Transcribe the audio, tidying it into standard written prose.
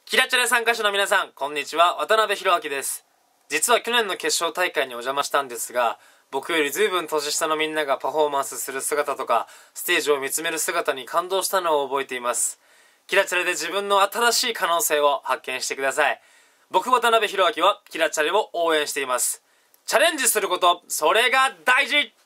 キラチャレ参加者の皆さん、こんにちは。渡辺裕明です。実は去年の決勝大会にお邪魔したんですが、僕より随分年下のみんながパフォーマンスする姿とか、ステージを見つめる姿に感動したのを覚えています。キラチャレで自分の新しい可能性を発見してください。僕渡辺裕明はキラチャレを応援しています。チャレンジすること、それが大事。